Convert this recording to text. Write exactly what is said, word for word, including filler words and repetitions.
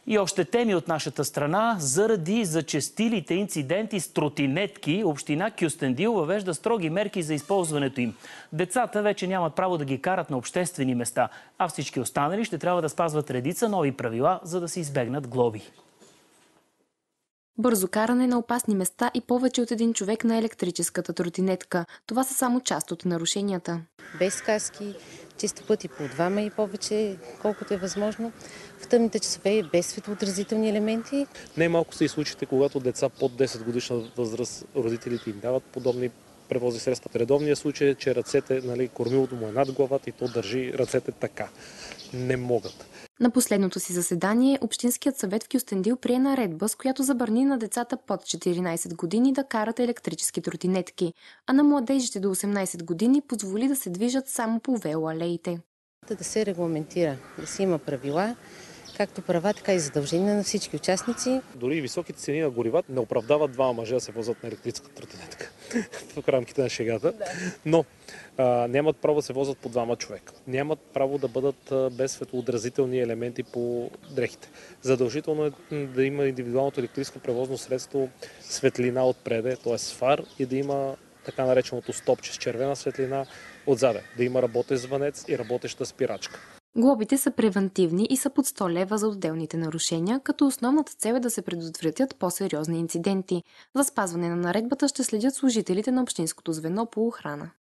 И още теми от нашата страна. Заради зачестилите инциденти с тротинетки, община Кюстендил въвежда строги мерки за използването им. Децата вече нямат право да ги карат на обществени места, а всички останали ще трябва да спазват редица нови правила, за да се избегнат глоби. Бързо каране на опасни места и повече от един човек на електрическата тротинетка. Това са само част от нарушенията. Без каски, често пъти по двама и повече, колкото е възможно. В тъмните часове без светлоотразителни елементи. Не малко са и случаите, когато деца под десет годишна възраст родителите им дават подобни превозни средства. Редовният случай е, че ръцете, нали, кормилото му е над главата и то държи ръцете така. Не могат. На последното си заседание Общинският съвет в Кюстендил прие наредба, с която забрани на децата под четиринайсет години да карат електрически тротинетки, а на младежите до осемнайсет години позволи да се движат само по велоалеите. Да се регламентира, да си има правила, както права, така и задължения на всички участници. Дори и високите цени на горивата не оправдават двама мъже да се возят на електрическа тротинетка в рамките на шегата, но а, нямат право да се возят по двама човека. Нямат право да бъдат а, без светлоотразителни елементи по дрехите. Задължително е да има индивидуалното електрическо превозно средство светлина отпреде, т.е. фар, и да има така нареченото стопче с червена светлина отзаде, да има работещ звънец и работеща спирачка. Глобите са превантивни и са под сто лева за отделните нарушения, като основната цел е да се предотвратят по-сериозни инциденти. За спазване на наредбата ще следят служителите на Общинското звено по охрана.